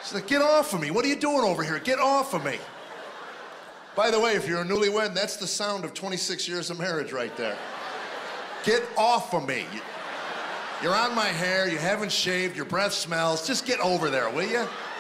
She's like, get off of me. What are you doing over here? Get off of me. By the way, if you're a newlywed, that's the sound of 26 years of marriage right there. Get off of me. You're on my hair, you haven't shaved, your breath smells. Just get over there, will you?